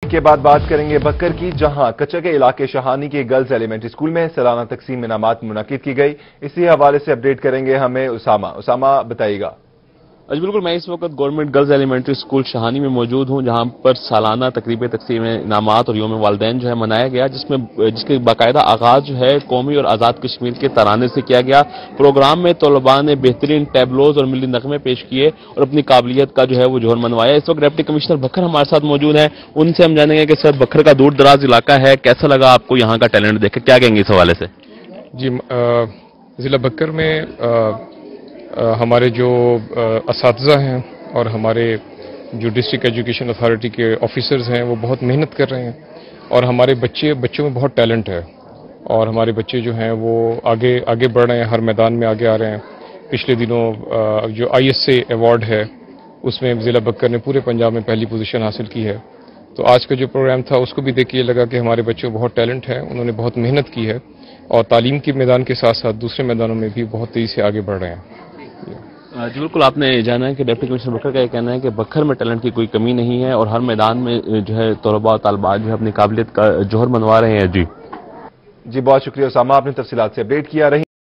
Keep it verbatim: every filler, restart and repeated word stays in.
کے بعد بات کریں گے بھکر کی، جہاں کچہ کے علاقے شہانی کے گرلز ایلیمنٹری اسکول میں سالانہ تقسیم انعامات منعقد کی گئی۔ اسی حوالے سے اپڈیٹ کریں گے ہمیں اسامہ اسامہ بتائیے گا۔ جی بالکل، میں اس وقت government girls elementary school Shahani میں موجود ہوں، جہاں پر سالانہ تقریب تقسیم انعامات اور یوم والدین جو ہے منایا گیا، جس میں جس کے باقاعدہ آغاز جو ہے قومی اور آزاد کشمیر کے ترانے سے کیا گیا۔ پروگرام میں طلباء نے بہترین ٹیبلوز اور ملی نغمے پیش کیے اور اپنی قابلیت کا جو ہے وہ جوہر منوایا۔ اس وقت ڈپٹی کمشنر بھکر ہمارے ساتھ موجود ہیں، ان سے ہم جانیں گے کہ سر بھکر کا دور دراز علاقہ ہے، کیسا لگا آپ کو یہاں کا ٹیلنٹ دیکھ کے، کیا کہیں گے اس حوالے سے؟ جی ضلع بھکر میں ہمارے جو اساتذہ ہیں اور ہمارے جو ڈسٹرکٹ ایجوکیشن اتھارٹی کے آفیسرز ہیں وہ بہت محنت کر رہے ہیں، اور ہمارے بچے بچوں میں بہت ٹیلنٹ ہے، اور ہمارے بچے جو ہیں وہ آگے آگے بڑھ رہے ہیں، ہر میدان میں آگے آ رہے ہیں۔ پچھلے دنوں جو آئی ایس اے ایوارڈ ہے اس میں ضلع بھکر نے پورے پنجاب میں پہلی پوزیشن حاصل کی ہے۔ تو آج کا جو پروگرام تھا اس کو بھی دیکھ کے یہ لگا کہ ہمارے بچوں میں بہت ٹیلنٹ ہے، انہوں نے بہت محنت کی ہے، اور تعلیم کے میدان کے ساتھ ساتھ دوسرے میدانوں میں بھی بہت تیزی سے آگے بڑھ رہے ہیں۔ جی بالکل، آپ نے جانا ہے کہ ڈپٹی کمشنر بھکر کا یہ کہنا ہے کہ بھکر میں ٹیلنٹ کی کوئی کمی نہیں ہے، اور ہر میدان میں جو ہے طلباء اور طالبات جو ہے اپنی قابلیت کا جوہر منوا رہے ہیں۔ جی جی بہت شکریہ اسامہ، آپ نے تفصیلات سے اپڈیٹ کیا۔ رہی